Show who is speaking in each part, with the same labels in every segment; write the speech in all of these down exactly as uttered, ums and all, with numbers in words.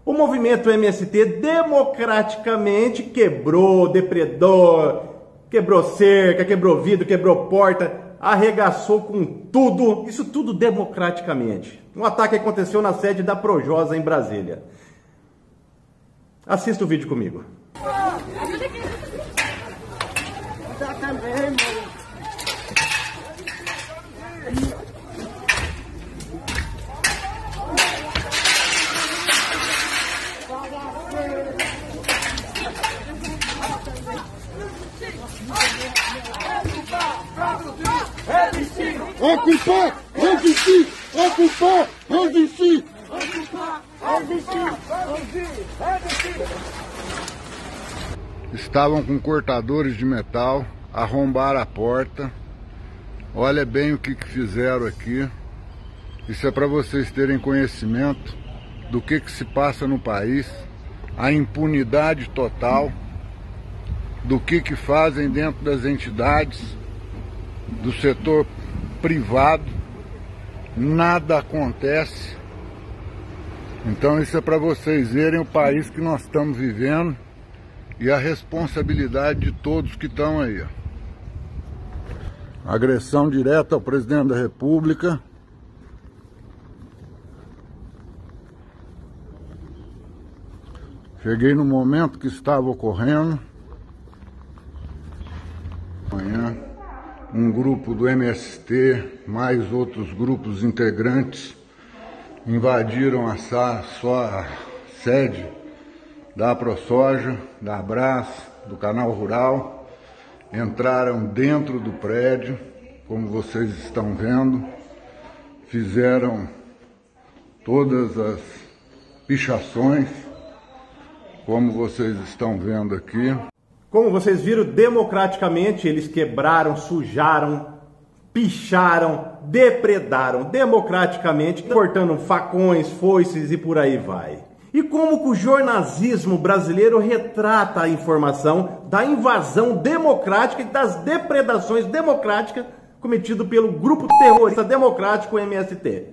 Speaker 1: O movimento M S T democraticamente quebrou, depredou, quebrou cerca, quebrou vidro, quebrou porta, arregaçou com tudo, isso tudo democraticamente. Um ataque aconteceu na sede da Projosa em Brasília. Assista o vídeo comigo.
Speaker 2: Ocupar, resistir, ocupar, resistir, ocupar, resistir, resistir. Estavam com cortadores de metal, arrombaram a porta. Olha bem o que, que fizeram aqui. Isso é para vocês terem conhecimento do que, que se passa no país, a impunidade total, do que, que fazem dentro das entidades, do setor privado, nada acontece. Então isso é para vocês verem o país que nós estamos vivendo e a responsabilidade de todos que estão aí. Agressão direta ao presidente da República. Cheguei no momento que estava ocorrendo. Amanhã um grupo do M S T, mais outros grupos integrantes, invadiram a, só a sede da ProSoja, da Abras, do Canal Rural, entraram dentro do prédio, como vocês estão vendo, fizeram todas as pichações, como vocês estão vendo aqui.
Speaker 1: Como vocês viram, democraticamente eles quebraram, sujaram, picharam, depredaram democraticamente, cortando facões, foices e por aí vai. E como que o jornalismo brasileiro retrata a informação da invasão democrática e das depredações democráticas cometidas pelo grupo terrorista democrático M S T?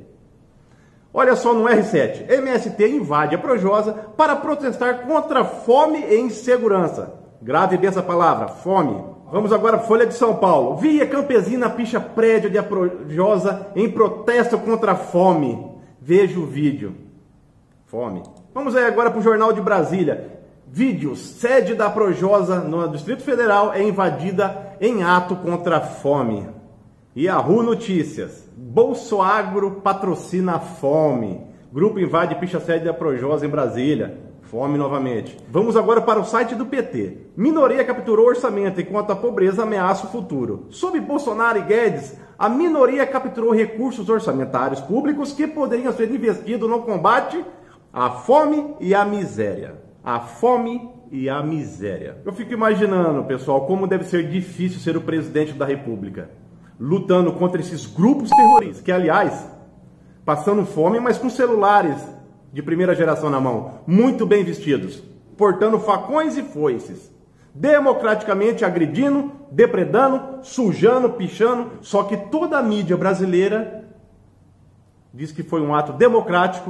Speaker 1: Olha só no R sete, M S T invade a Projosa para protestar contra a fome e insegurança. Grave bem essa palavra, fome. Vamos agora para Folha de São Paulo. Via campesina picha prédio de Projosa em protesto contra a fome. Veja o vídeo. Fome. Vamos aí agora para o Jornal de Brasília. Vídeo. Sede da Projosa no Distrito Federal é invadida em ato contra a fome. Yahoo Notícias. Bolsoagro patrocina a fome. Grupo invade e picha sede da Projosa em Brasília. Fome novamente. Vamos agora para o site do P T. Minoria capturou orçamento enquanto a pobreza ameaça o futuro. Sob Bolsonaro e Guedes, a minoria capturou recursos orçamentários públicos que poderiam ser investidos no combate à fome e à miséria. A fome e a miséria. Eu fico imaginando, pessoal, como deve ser difícil ser o presidente da República, lutando contra esses grupos terroristas, que, aliás, passando fome, mas com celulares de primeira geração na mão, muito bem vestidos, portando facões e foices, democraticamente agredindo, depredando, sujando, pichando, só que toda a mídia brasileira diz que foi um ato democrático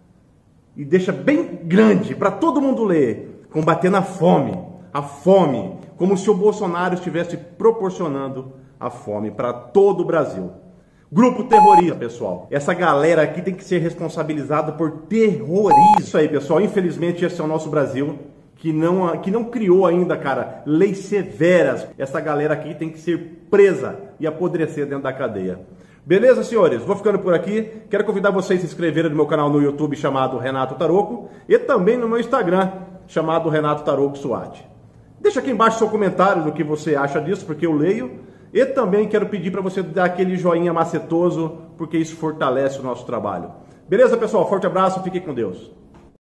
Speaker 1: e deixa bem grande para todo mundo ler, combatendo a fome, a fome, como se o Bolsonaro estivesse proporcionando a fome para todo o Brasil. Grupo terrorista, pessoal. Essa galera aqui tem que ser responsabilizada por terrorismo. Isso aí, pessoal. Infelizmente, esse é o nosso Brasil, que não, que não criou ainda, cara, leis severas. Essa galera aqui tem que ser presa e apodrecer dentro da cadeia. Beleza, senhores? Vou ficando por aqui. Quero convidar vocês a se inscreverem no meu canal no YouTube, chamado Renato Taroco, e também no meu Instagram, chamado Renato Taroco SWAT. Deixa aqui embaixo seu comentário do que você acha disso, porque eu leio. E também quero pedir para você dar aquele joinha macetoso, porque isso fortalece o nosso trabalho. Beleza, pessoal? Forte abraço, fiquem com Deus.